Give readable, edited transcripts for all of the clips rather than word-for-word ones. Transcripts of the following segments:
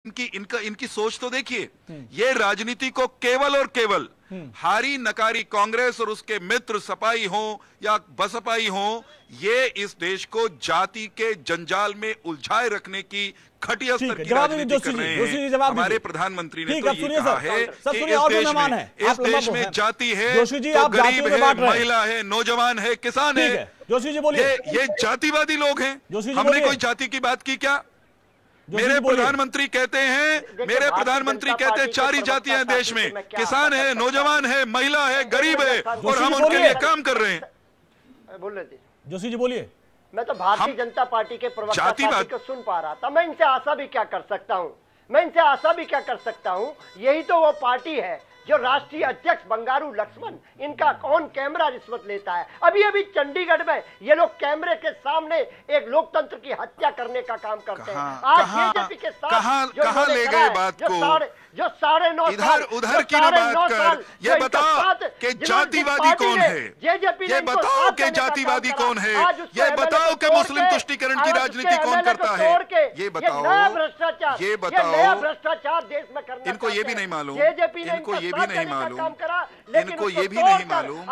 इनकी सोच तो देखिए। ये राजनीति को केवल और केवल हारी नकारी कांग्रेस और उसके मित्र सपाई हो या बसपाई हो, ये इस देश को जाति के जंजाल में उलझाए रखने की घटिया स्तर की राजनीति कर रहे हैं। हमारे प्रधानमंत्री ने तो ये कहा है कि इस देश में जाति है तो गरीब है, महिला है, नौजवान है, किसान है। जोशी जी बोलिए, ये जातिवादी लोग हैं। हमने कोई जाति की बात की क्या? मेरे प्रधानमंत्री कहते हैं चार ही जातियां हैं देश में, किसान है, नौजवान है, महिला है, गरीब है, और हम उनके लिए काम कर रहे हैं। बोल रहे थे जोशी जी बोलिए। मैं तो भारतीय जनता पार्टी के प्रवक्ता साथी को सुन पा रहा था। मैं इनसे आशा भी क्या कर सकता हूं, यही तो वो पार्टी है जो राष्ट्रीय अध्यक्ष बंगारू लक्ष्मण, इनका ऑन कैमरा रिश्वत लेता है। अभी चंडीगढ़ में ये लोग कैमरे के सामने एक लोकतंत्र की हत्या करने का काम करते हैं। आज बीजेपी के साथ कहां ले गए बात को? जो 9.5 साल उधर की बात कर, ये बताओ कि जातिवादी कौन है? ये बताओ कि जातिवादी कौन है? ये बताओ कि मुस्लिम तुष्टीकरण की राजनीति कौन करता है? ये बताओ भ्रष्टाचार देश में करना। इनको ये भी नहीं मालूम, इनको ये भी नहीं मालूम, इनको ये भी नहीं मालूम,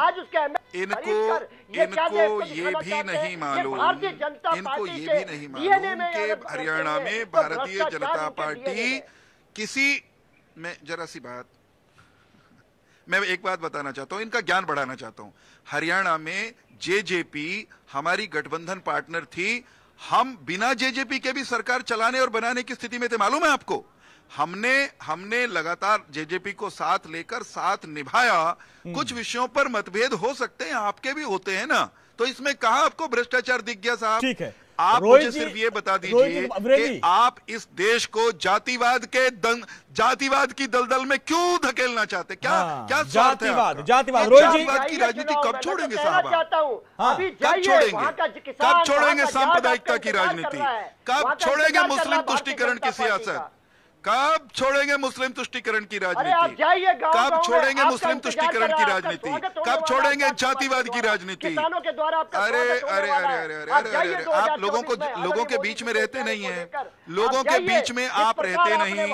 कि हरियाणा में भारतीय जनता पार्टी मैं एक बात बताना चाहता हूं, इनका ज्ञान बढ़ाना चाहता हूं। हरियाणा में जेजेपी हमारी गठबंधन पार्टनर थी। हम बिना जेजेपी के भी सरकार चलाने और बनाने की स्थिति में थे, मालूम है आपको? हमने लगातार जेजेपी को साथ लेकर साथ निभाया। कुछ विषयों पर मतभेद हो सकते हैं, आपके भी होते हैं ना, तो इसमें कहा आपको भ्रष्टाचार दिख गया साहब? ठीक है, आप मुझे सिर्फ ये बता दीजिए कि आप इस देश को जातिवाद की दलदल में क्यों धकेलना चाहते? क्या जातिवाद की राजनीति कब छोड़ेंगे साहब? कब छोड़ेंगे सांप्रदायिकता की राजनीति? कब छोड़ेंगे मुस्लिम तुष्टीकरण की सियासत? कब छोड़ेंगे मुस्लिम तुष्टीकरण की राजनीति? कब छोड़ेंगे मुस्लिम तुष्टीकरण की राजनीति? कब छोड़ेंगे जातिवाद की राजनीति? अरे आप लोगों के बीच में रहते नहीं हैं, लोगों के बीच में आप रहते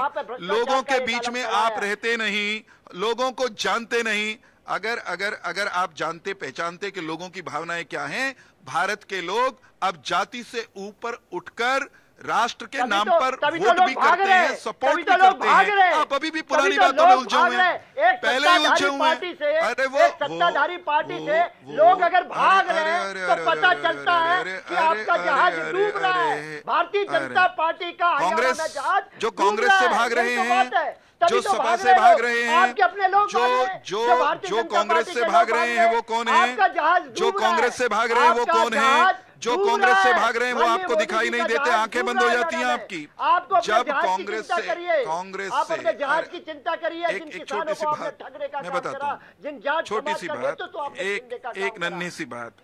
नहीं, लोगों को जानते नहीं। अगर आप जानते पहचानते कि लोगों की भावनाएं क्या हैं, भारत के लोग अब जाति से ऊपर उठकर राष्ट्र के नाम पर वोट भी करते हैं, सपोर्ट भी करते हैं। आप अभी भी पुरानी बातों में उलझे हुए हैं, पहले ही उलझे हुए हैं। अरे वो सत्ताधारी पार्टी से लोग अगर भाग रहे हैं तो पता चलता है कि आपका जहाज डूब रहा है। भारतीय जनता पार्टी का कांग्रेस, जो कांग्रेस से भाग रहे हैं, जो सपा से भाग रहे हैं, जो कांग्रेस से भाग रहे हैं वो कौन है? जो कांग्रेस से भाग रहे हैं वो कौन है? जो कांग्रेस से भाग रहे हैं वो आपको दिखाई नहीं देते, आंखें बंद हो जाती हैं आपकी जब कांग्रेस से जहाज की चिंता करिए। एक छोटी सी बात मैं बताता हूँ, छोटी सी बात, एक नन्ही सी बात,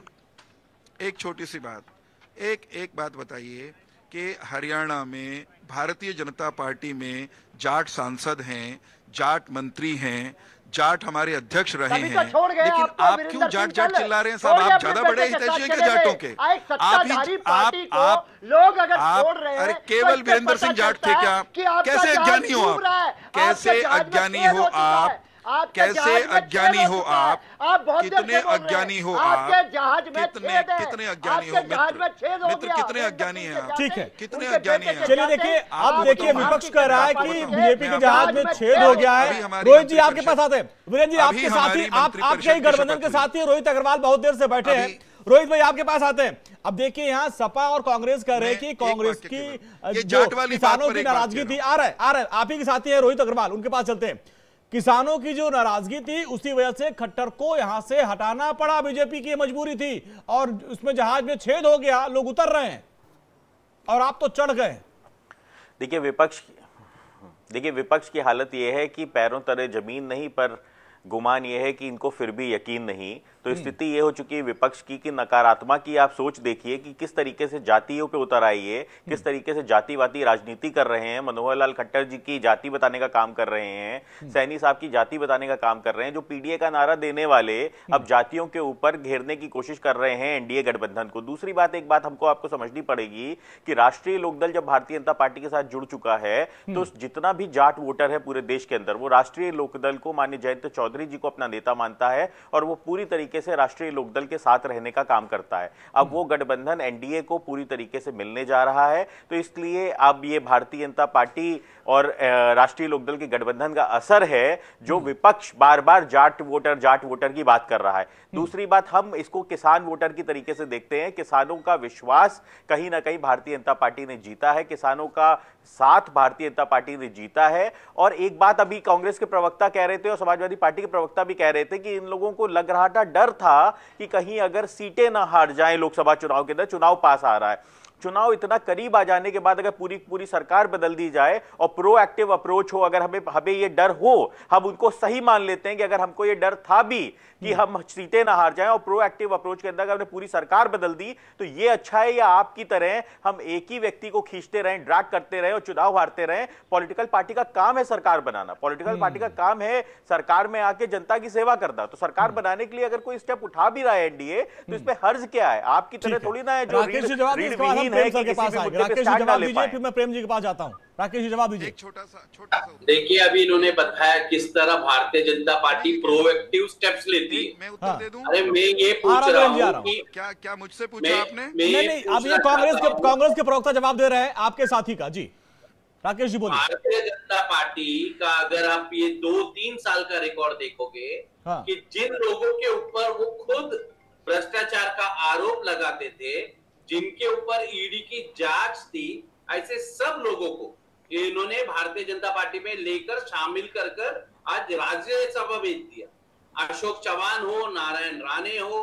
एक छोटी सी बात, एक बात बताइए कि हरियाणा में भारतीय जनता पार्टी में जाट सांसद हैं, जाट मंत्री हैं, जाट हमारे अध्यक्ष रहे हैं, लेकिन आप क्यों जाट चिल्ला रहे हैं साहब? आप ज्यादा बड़े हितैषी हैं जाटों के? आप लोग अगर छोड़ रहे हैं, अरे केवल वीरेंद्र सिंह जाट थे क्या? कैसे अज्ञानी हो आप? कैसे अज्ञानी हो आप? कैसे अज्ञानी हो आप? कितने अज्ञानी हो आप? कितने अज्ञानी हो मित्र? कितने अज्ञानी हैं आप? ठीक है, कितने अज्ञानी हैं? चलिए देखिए, आप देखिए विपक्ष कह रहा है कि बीजेपी के जहाज में छेद हो गया है। रोहित जी आपके पास आते हैं। वीरेंद्र जी आपके साथी, आपके ही गठबंधन के साथी रोहित अग्रवाल बहुत देर से बैठे हैं। रोहित भाई आपके पास आते हैं। अब देखिए यहाँ सपा और कांग्रेस कह रहे हैं कि कांग्रेस की जो किसानों की नाराजगी थी, आ रहा है आप ही के साथी है रोहित अग्रवाल, उनके पास चलते हैं। किसानों की जो नाराजगी थी उसी वजह से खट्टर को यहां से हटाना पड़ा, बीजेपी की मजबूरी थी, और उसमें जहाज में छेद हो गया, लोग उतर रहे हैं और आप तो चढ़ गए। देखिए विपक्ष की हालत यह है कि पैरों तले जमीन नहीं, पर गुमान यह है कि इनको फिर भी यकीन नहीं। तो स्थिति ये हो चुकी है विपक्ष की कि नकारात्मक की आप सोच देखिए कि किस तरीके से जातियों पे उतर आई है, किस तरीके से जातिवादी राजनीति कर रहे हैं। मनोहर लाल खट्टर जी की जाति बताने का काम कर रहे हैं, सैनी साहब की जाति बताने का काम कर रहे हैं। जो पीडीए का नारा देने वाले अब जातियों के ऊपर घेरने की कोशिश कर रहे हैं एनडीए गठबंधन को। दूसरी बात, एक बात हमको आपको समझनी पड़ेगी कि राष्ट्रीय लोकदल जब भारतीय जनता पार्टी के साथ जुड़ चुका है तो जितना भी जाट वोटर है पूरे देश के अंदर, वो राष्ट्रीय लोकदल को माननीय जयंत चौधरी जी को अपना नेता मानता है और वो पूरी तरीके से राष्ट्रीय लोकदल के साथ रहने का काम करता है। अब वो गठबंधन एनडीए को पूरी तरीके से मिलने जा रहा है, तो इसलिए अब ये भारतीय जनता पार्टी और राष्ट्रीय लोकदल के गठबंधन का असर है जो विपक्ष बार बार जाट वोटर की बात कर रहा है। दूसरी बात, हम इसको किसान वोटर की तरीके से देखते हैं। किसानों का विश्वास कहीं ना कहीं भारतीय जनता पार्टी ने जीता है, किसानों का साथ भारतीय जनता पार्टी ने जीता है। और एक बात अभी कांग्रेस के प्रवक्ता कह रहे थे और समाजवादी पार्टी के प्रवक्ता भी कह रहे थे कि इन लोगों को लग रहा था, डर था कि कहीं अगर सीटें ना हार जाएं लोकसभा चुनाव के अंदर, चुनाव पास आ रहा है, चुनाव इतना करीब आ जाने के बाद अगर पूरी सरकार बदल दी जाए और प्रोएक्टिव अप्रोच हो, अगर हमें ये डर हो, हम उनको सही मान लेते हैं कि अगर हमको ये डर था भी कि हम सीटें ना हार जाएं और प्रोएक्टिव अप्रोच के अंदर अगर हमने पूरी सरकार बदल दी तो ये अच्छा है, या आपकी तरह हम एक ही व्यक्ति को खींचते रहें, ड्रैग करते रहें और चुनाव हारते रहें। पॉलिटिकल पार्टी का काम है सरकार बनाना, पॉलिटिकल पार्टी का काम है सरकार में आके जनता की सेवा करना। तो सरकार बनाने के लिए अगर कोई स्टेप उठा भी रहा है एनडीए तो इसमें हर्ज क्या है? आपकी तरह थोड़ी ना है जो रीढ़ विहीन है कि किसी भी मुद्दे पे स्टैंड ना ले पाए। फिर मैं प्रेम जी के पास जाता हूं। राकेश जी जवाब दीजिए। एक छोटा सा देखिए, अभी इन्होंने बताया किस तरह Bharatiya Janata party proactive steps लेती है। मैं उत्तर दे दूं? अरे मैं ये पूछ रहा हूँ कि क्या मुझसे पूछा आपने? नहीं, अब ये कांग्रेस के प्रवक्ता जवाब दे रहे हैं आपके साथी का। जी राकेश जी बोलिए। भारतीय जनता पार्टी का अगर आप ये 2-3 साल का रिकॉर्ड देखोगे कि जिन लोगों के ऊपर वो खुद भ्रष्टाचार का आरोप लगाते थे, जिनके ऊपर ईडी की जांच थी, ऐसे सब लोगों को इन्होंने भारतीय जनता पार्टी में लेकर शामिल कर आज राज्यसभा भेज दिया। अशोक चौहान हो, नारायण राणे हो,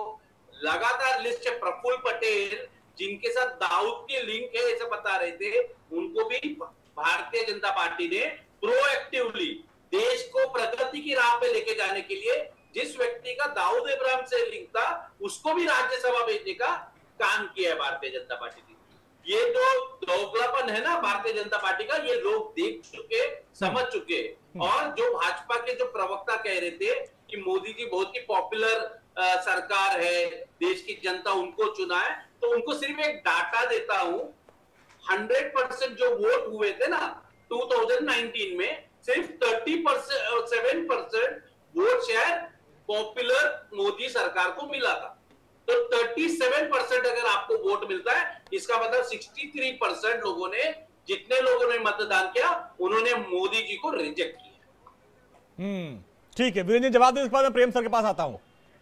लगातार लिस्ट है। प्रफुल्ल पटेल जिनके साथ दाऊद की लिंक है ऐसा बता रहे थे, उनको भी भारतीय जनता पार्टी ने प्रोएक्टिवली देश को प्रगति की राह पे लेके जाने के लिए जिस व्यक्ति का दाऊद इब्राहिम से लिंक था उसको भी राज्यसभा भेजने का काम किया है भारतीय जनता पार्टी ने। ये जो दोगलापन है ना भारतीय जनता पार्टी का, ये लोग देख चुके, समझ चुके। और जो भाजपा के जो प्रवक्ता कह रहे थे कि मोदी जी बहुत ही पॉपुलर सरकार है, देश की जनता उनको चुना है, तो उनको सिर्फ एक डाटा देता हूं। 100% जो वोट हुए थे ना 2019 में, सिर्फ 37% वोट शेयर पॉपुलर मोदी सरकार को मिला था। तो 37% अगर आपको वोट मिलता है, इसका मतलब 63% लोगों ने, जितने लोगों ने मतदान किया, उन्होंने मोदी जी को रिजेक्ट किया। ठीक है वीरेंद्र जी जवाब दे, इस बार मैं प्रेम सर के पास आता हूं।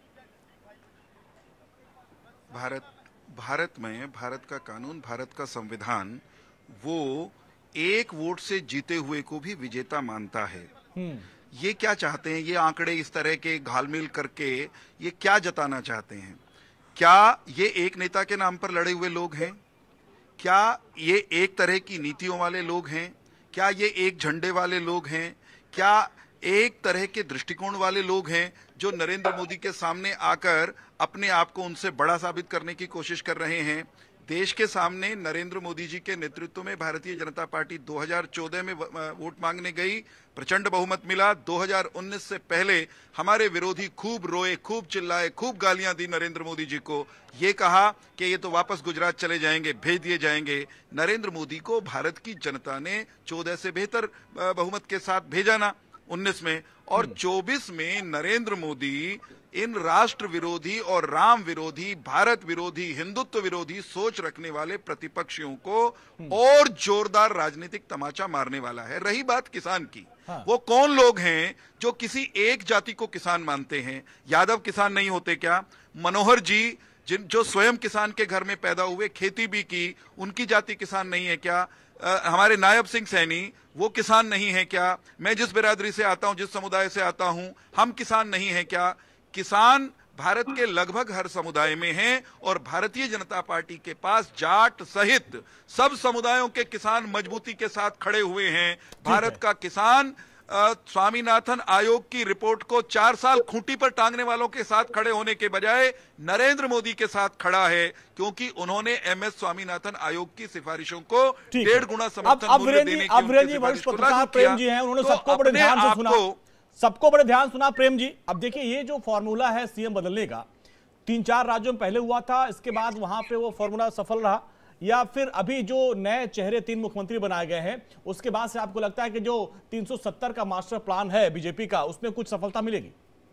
भारत में भारत का कानून, भारत का संविधान, वो एक वोट से जीते हुए को भी विजेता मानता है। ये क्या चाहते हैं? ये आंकड़े इस तरह के घालमेल करके ये क्या जताना चाहते हैं? क्या ये एक नेता के नाम पर लड़े हुए लोग हैं? क्या ये एक तरह की नीतियों वाले लोग हैं? क्या ये एक झंडे वाले लोग हैं? क्या एक तरह के दृष्टिकोण वाले लोग हैं जो नरेंद्र मोदी के सामने आकर अपने आप को उनसे बड़ा साबित करने की कोशिश कर रहे हैं? देश के सामने नरेंद्र मोदी जी के नेतृत्व में भारतीय जनता पार्टी 2014 में वोट मांगने गई, प्रचंड बहुमत मिला। 2019 से पहले हमारे विरोधी खूब रोए, खूब चिल्लाए, खूब गालियां दी नरेंद्र मोदी जी को। ये कहा कि ये तो वापस गुजरात चले जाएंगे, भेज दिए जाएंगे। नरेंद्र मोदी को भारत की जनता ने 14 से बेहतर बहुमत के साथ भेजा ना 19 में, और 24 में नरेंद्र मोदी इन राष्ट्र विरोधी और राम विरोधी, भारत विरोधी, हिंदुत्व विरोधी सोच रखने वाले प्रतिपक्षियों को और जोरदार राजनीतिक तमाचा मारने वाला है। रही बात किसान की, वो कौन लोग हैं जो किसी एक जाति को किसान मानते हैं? यादव किसान नहीं होते क्या? मनोहर जी जो स्वयं किसान के घर में पैदा हुए, खेती भी की, उनकी जाति किसान नहीं है क्या? हमारे नायब सिंह सैनी वो किसान नहीं है क्या? मैं जिस बिरादरी से आता हूं, जिस समुदाय से आता हूं, हम किसान नहीं है क्या? किसान भारत के लगभग हर समुदाय में हैं और भारतीय जनता पार्टी के पास जाट सहित सब समुदायों के किसान मजबूती के साथ खड़े हुए हैं। भारत का किसान स्वामीनाथन आयोग की रिपोर्ट को 4 साल खूंटी पर टांगने वालों के साथ खड़े होने के बजाय नरेंद्र मोदी के साथ खड़ा है, क्योंकि उन्होंने एमएस स्वामीनाथन आयोग की सिफारिशों को 1.5 गुना समर्थन मूल्य देने की वरिष्ठ पत्रकार प्रेम जी हैं, उन्होंने सबको बड़े ध्यान से सुना, सबको बड़े ध्यान सुना। प्रेम जी, अब देखिए ये जो फॉर्मूला है सीएम बदलने का 3-4 राज्यों में पहले हुआ था, इसके बाद वहां पे वो फॉर्मूला सफल रहा, या फिर अभी जो नए चेहरे 3 मुख्यमंत्री बनाए गए हैं उसके बाद से आपको लगता है कि जो 370 का मास्टर प्लान है बीजेपी का उसमें कुछ सफलता मिलेगी?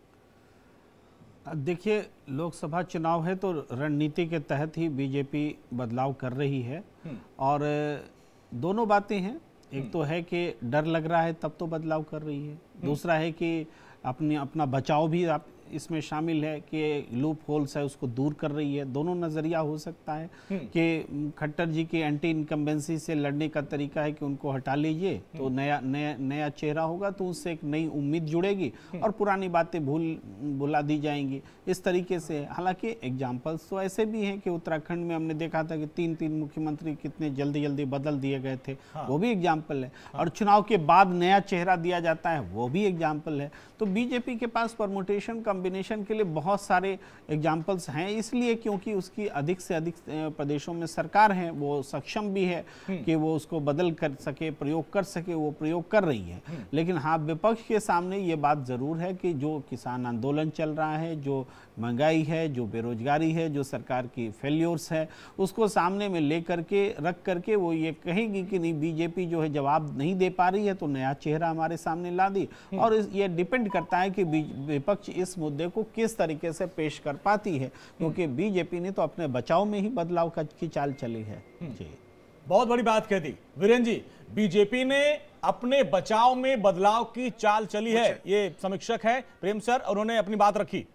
देखिए, लोकसभा चुनाव है तो रणनीति के तहत ही बीजेपी बदलाव कर रही है, और दोनों बातें हैं। एक तो है कि डर लग रहा है तब तो बदलाव कर रही है, दूसरा है कि अपना बचाव भी आप इसमें शामिल है कि लूप होल्स है उसको दूर कर रही है। दोनों नजरिया हो सकता है कि खट्टर जी की एंटी इनकम्बेंसी से लड़ने का तरीका है कि उनको हटा लीजिए तो नया चेहरा होगा, तो उससे एक नई उम्मीद जुड़ेगी और पुरानी बातें भुला दी जाएंगी, इस तरीके से। हालांकि एग्जाम्पल्स तो ऐसे भी हैं कि उत्तराखंड में हमने देखा था कि 3 मुख्यमंत्री कितने जल्दी बदल दिए गए थे, वो भी एग्जाम्पल है। और चुनाव के बाद नया चेहरा दिया जाता है, वो भी एग्जाम्पल है। तो बीजेपी के पास परमुटेशन कॉम्बिनेशन के लिए बहुत सारे एग्जाम्पल्स हैं, इसलिए क्योंकि उसकी अधिक से अधिक प्रदेशों में सरकार है, वो सक्षम भी है कि वो उसको बदल कर सके, प्रयोग कर सके, वो प्रयोग कर रही है। लेकिन हाँ, विपक्ष के सामने ये बात जरूर है कि जो किसान आंदोलन चल रहा है, जो महंगाई है, जो बेरोजगारी है, जो सरकार की फेल्योर्स है, उसको सामने में लेकर के रख करके वो ये कहेगी कि नहीं, बीजेपी जो है जवाब नहीं दे पा रही है तो नया चेहरा हमारे सामने ला दी। और ये डिपेंड करता है कि विपक्ष इस मुद्दे को किस तरीके से पेश कर पाती है, क्योंकि बीजेपी ने तो अपने बचाव में ही बदलाव की चाल चली है। जी, बहुत बड़ी बात कह दी वीरेंद्र जी, बीजेपी ने अपने बचाव में बदलाव की चाल चली है, ये समीक्षक है प्रेम सर, उन्होंने अपनी बात रखी।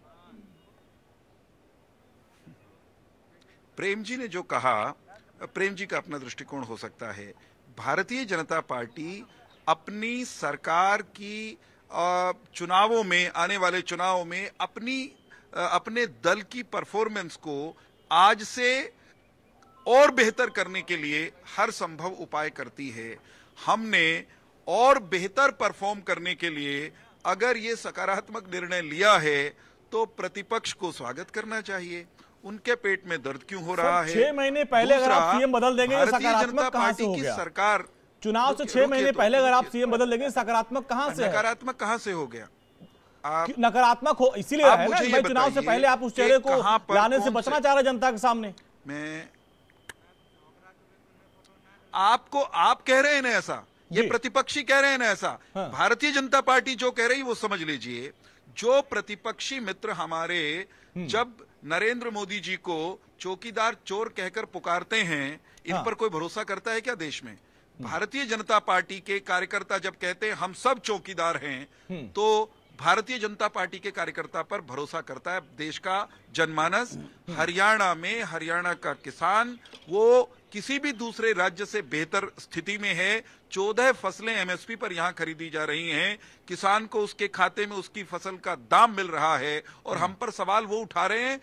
प्रेम जी ने जो कहा, प्रेम जी का अपना दृष्टिकोण हो सकता है। भारतीय जनता पार्टी अपनी सरकार की चुनावों में, आने वाले चुनावों में अपने दल की परफॉर्मेंस को आज से और बेहतर करने के लिए हर संभव उपाय करती है। हमने और बेहतर परफॉर्म करने के लिए अगर ये सकारात्मक निर्णय लिया है तो प्रतिपक्ष को स्वागत करना चाहिए। उनके पेट में दर्द क्यों हो रहा है? 6 महीने पहले अगर आप सीएम बदल देंगे तो सकारात्मक कहां से हो गया? सरकार चुनाव से 6 महीने पहले अगर आप सीएम बदल देंगे सकारात्मक कहां से? नकारात्मक कहां से हो गया? नकारात्मक हो इसीलिए है ना भाई, चुनाव से पहले आप उस चेहरे को लाने से बचना चाह रहे जनता के सामने। आप कह रहे हैं ना ऐसा, ये प्रतिपक्षी कह रहे हैं ना ऐसा। भारतीय जनता पार्टी जो कह रही वो समझ लीजिए, जो प्रतिपक्षी मित्र हमारे जब नरेंद्र मोदी जी को चौकीदार चोर कहकर पुकारते हैं, इन पर कोई भरोसा करता है क्या देश में? भारतीय जनता पार्टी के कार्यकर्ता जब कहते हैं हम सब चौकीदार हैं, तो भारतीय जनता पार्टी के कार्यकर्ता पर भरोसा करता है देश का जनमानस। हरियाणा में हरियाणा का किसान वो किसी भी दूसरे राज्य से बेहतर स्थिति में है। 14 फसलें एमएसपी पर यहां खरीदी जा रही हैं, किसान को उसके खाते में उसकी फसल का दाम मिल रहा है, और हम पर सवाल वो उठा रहे हैं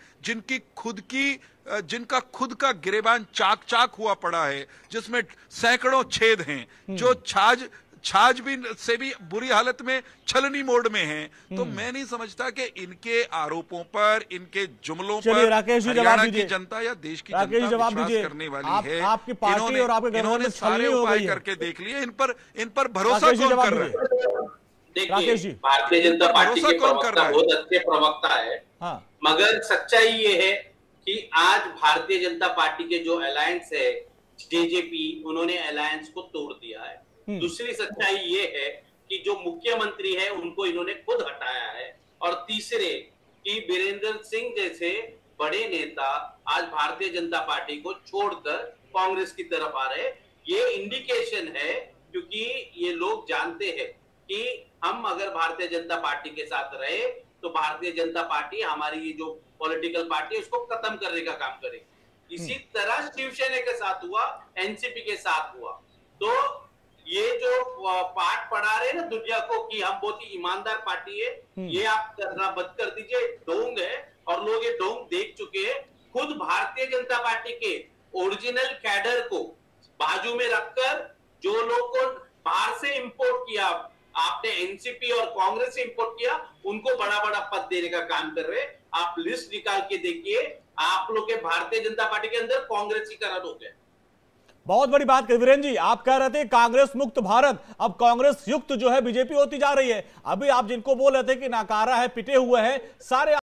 जिनका खुद का गिरेबान चाक हुआ पड़ा है, जिसमें सैकड़ों छेद हैं, जो छाछ भी से भी बुरी हालत में छलनी मोड में हैं। तो मैं नहीं समझता कि इनके आरोपों पर, इनके जुमलों पर हरियाणा की जनता या देश की जनता विश्वास करने वाली है। आपकी पार्टी और आपके इन्होंने सारे उपाय करके देख लिए, इन पर भरोसा कौन कर रहा है? देखिए, भारतीय जनता पार्टी के प्रवक्ता बहुत अच्छे प्रवक्ता है, मगर सच्चाई ये है कि आज भारतीय जनता पार्टी के जो अलायंस है जेजेपी, उन्होंने अलायंस को तोड़ दिया है। दूसरी सच्चाई ये है कि जो मुख्यमंत्री है उनको इन्होंने खुद हटाया है, और तीसरे कि वीरेंद्र सिंह जैसे बड़े नेता आज भारतीय जनता पार्टी को छोड़कर कांग्रेस की तरफ आ रहे। ये इंडिकेशन है, क्योंकि ये लोग जानते हैं कि हम अगर भारतीय जनता पार्टी के साथ रहे तो भारतीय जनता पार्टी हमारी ये जो पॉलिटिकल पार्टी है उसको खत्म करने का काम करेगी। इसी तरह शिवसेना के साथ हुआ, एनसीपी के साथ हुआ। तो ये जो पाठ पढ़ा रहे ना दुनिया को कि हम बहुत ही ईमानदार पार्टी है, ये आप करना बंद कर दीजिए। ढोंग है, और लोग ये ढोंग देख चुके हैं। खुद भारतीय जनता पार्टी के ओरिजिनल कैडर को बाजू में रखकर जो लोग को बाहर से इंपोर्ट किया आपने एनसीपी और कांग्रेस से इंपोर्ट किया, उनको बड़ा बड़ा पद देने का काम कर रहे। आप लिस्ट निकाल के देखिए, आप लोग के भारतीय जनता पार्टी के अंदर कांग्रेसीकरण हो गया। बहुत बड़ी बात कही वीरेंद्र जी, आप कह रहे थे कांग्रेस मुक्त भारत, अब कांग्रेस युक्त जो है बीजेपी होती जा रही है। अभी आप जिनको बोल रहे थे कि नाकारा है, पिटे हुए हैं, सारे